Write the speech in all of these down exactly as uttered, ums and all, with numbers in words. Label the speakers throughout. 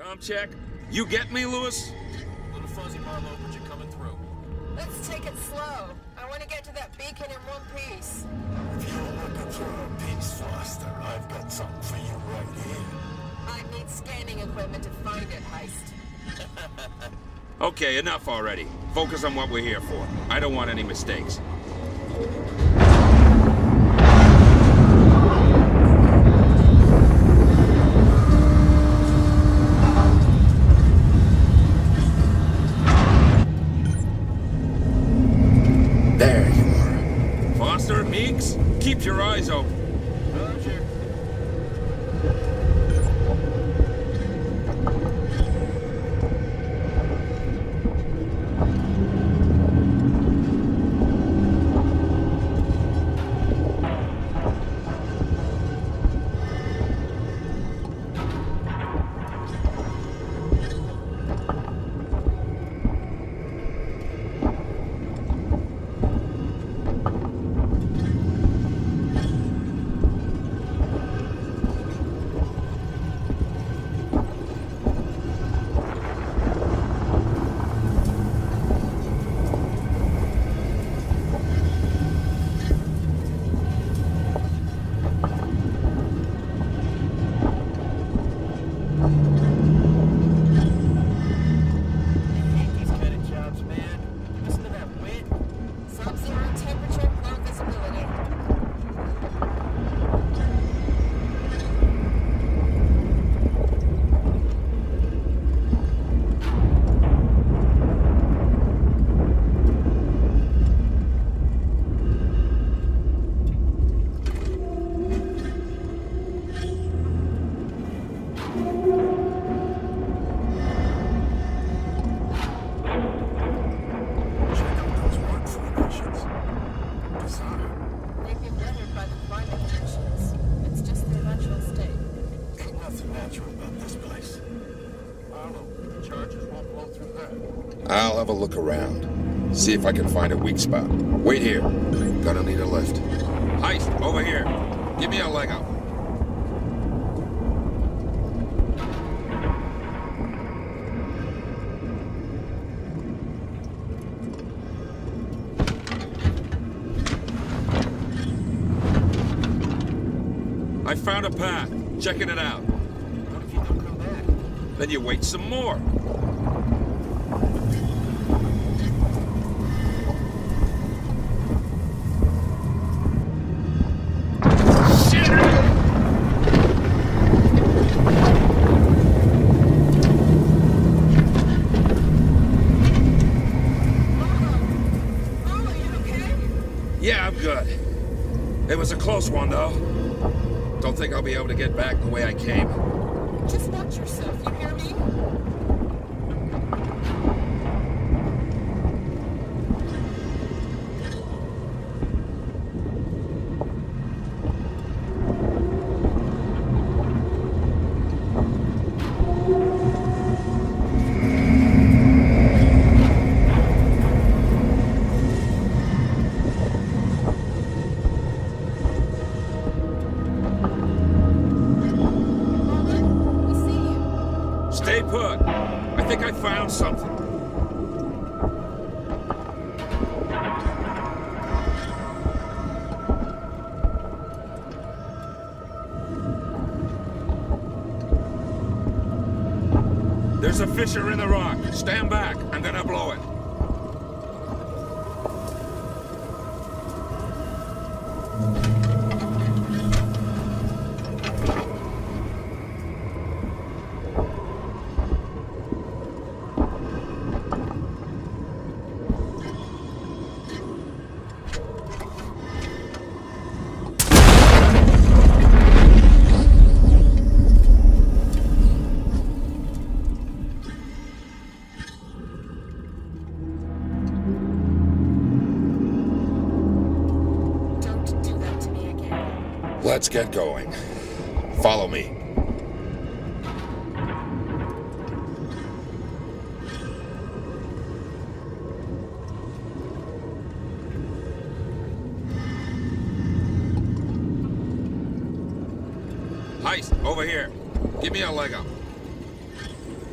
Speaker 1: Com check. You get me, Lewis?
Speaker 2: Little fuzzy, Marlowe, but you're coming through.
Speaker 3: Let's take it slow. I want to get to that beacon in one piece.
Speaker 4: If you're looking for a piece, Foster, I've got something for you right here.
Speaker 3: I need scanning equipment to find it, Heist.
Speaker 1: Okay, enough already. Focus on what we're here for. I don't want any mistakes.
Speaker 4: There you are.
Speaker 1: Foster, Meeks, keep your eyes open.
Speaker 2: Roger.
Speaker 4: I'll have a look around. See if I can find a weak spot. Wait here. Gonna need a lift.
Speaker 1: Heist, over here. Give me a leg up. I found a path. Checking it out.
Speaker 2: What if you don't come back?
Speaker 1: Then you wait some more. Yeah, I'm good. It was a close one, though. Don't think I'll be able to get back the way I came.
Speaker 3: Just watch yourself, you hear me?
Speaker 1: Stay put. I think I found something. There's a fissure in the rock. Stand back. I'm gonna blow it.
Speaker 4: Let's get going. Follow me.
Speaker 1: Heist, over here. Give me a leg up.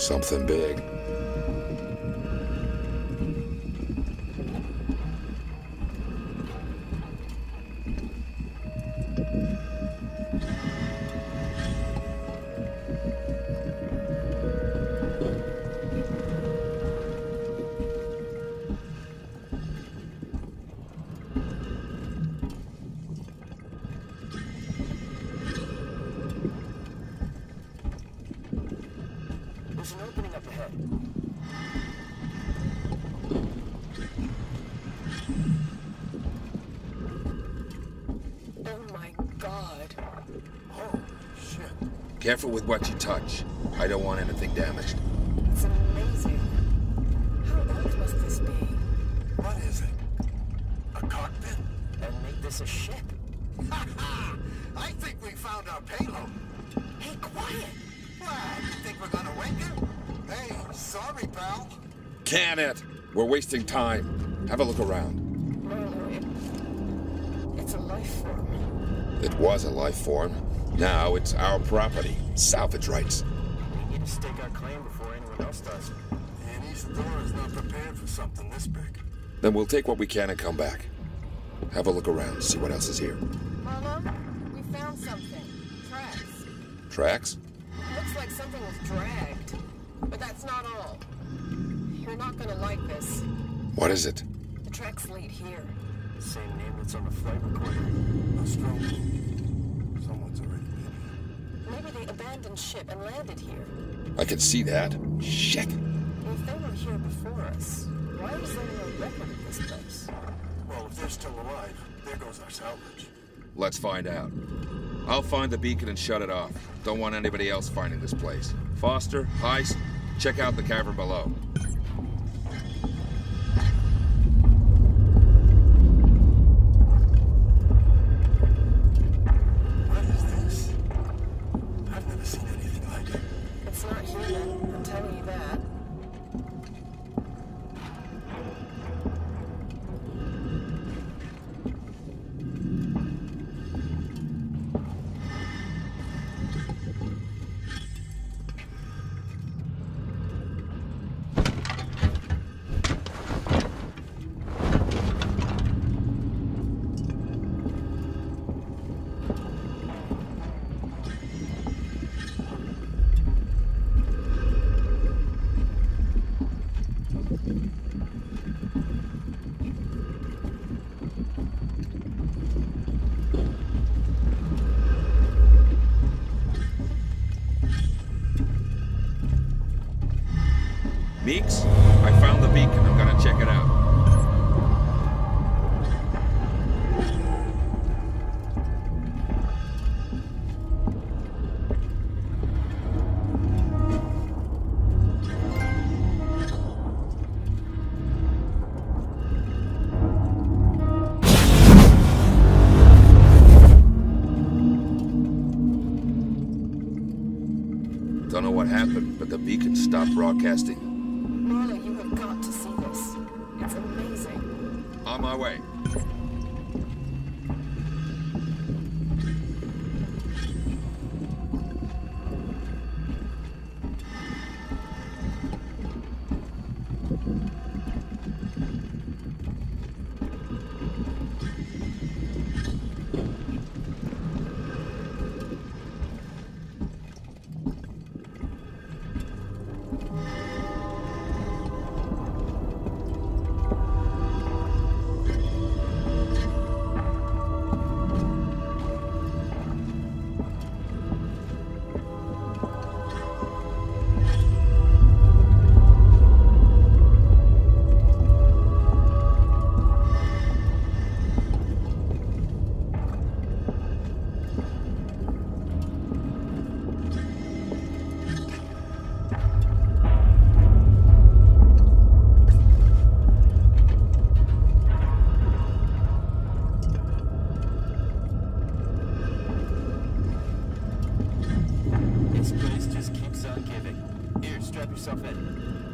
Speaker 4: Something big.
Speaker 2: There's an opening up ahead.
Speaker 3: Oh my god.
Speaker 2: Oh, shit.
Speaker 4: Careful with what you touch. I don't want anything damaged.
Speaker 3: It's amazing. How old must this be?
Speaker 2: What is it? A cockpit? And make this a ship?
Speaker 5: Ha ha! I think we found our payload.
Speaker 3: Hey, quiet!
Speaker 5: What? You think we're gonna wake her? Hey, sorry, pal.
Speaker 4: Can it? We're wasting time. Have a look around.
Speaker 3: Marlo, it, it's a life form.
Speaker 4: It was a life form. Now it's our property. Salvage rights.
Speaker 2: We need to stake our claim before anyone else does.
Speaker 5: And Isadora's not prepared for something this big.
Speaker 4: Then we'll take what we can and come back. Have a look around, see what else is here.
Speaker 3: Marlo, we found something. Tracks.
Speaker 4: Tracks?
Speaker 3: Looks like something was dragged. But that's not all. You're not gonna like this.
Speaker 4: What is it?
Speaker 3: The tracks lead here.
Speaker 2: Same name that's on the flight recorder.
Speaker 5: Nostromo. Someone's already been here.
Speaker 3: Maybe they abandoned ship and landed here.
Speaker 4: I can see that. Shit.
Speaker 3: If they were here before us, why is there no record of this place?
Speaker 5: Well, if they're still alive, there goes our salvage.
Speaker 1: Let's find out. I'll find the beacon and shut it off. Don't want anybody else finding this place. Foster, Heist, check out the cavern below.
Speaker 5: What is this? I've never seen anything like it.
Speaker 3: It's not human, I'm telling you that.
Speaker 1: Meeks, I found the beacon. I'm gonna check it out. Don't know what happened, but the beacon stopped broadcasting.
Speaker 3: Marlo, you have got to see this. It's amazing.
Speaker 1: On my way.
Speaker 2: This place just keeps on giving. Here, strap yourself in.